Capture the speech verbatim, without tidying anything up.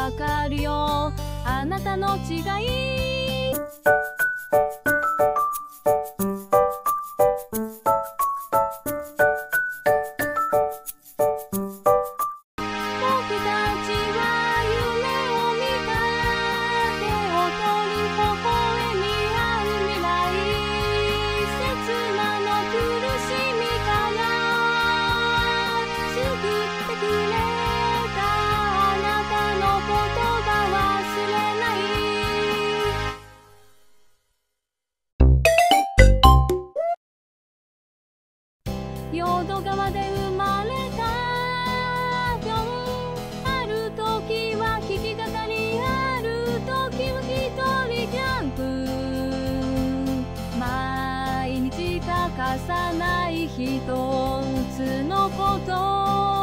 わかるよ、あなたの違い。僕たちは夢を見た、手を取り微笑み合う未来、切なの苦しみから救ってくれたあなたの言葉忘れない。淀川で生まれたぴょん、ある時は聞き方に、ある時は一人キャンプ、毎日欠かさない一つのこと。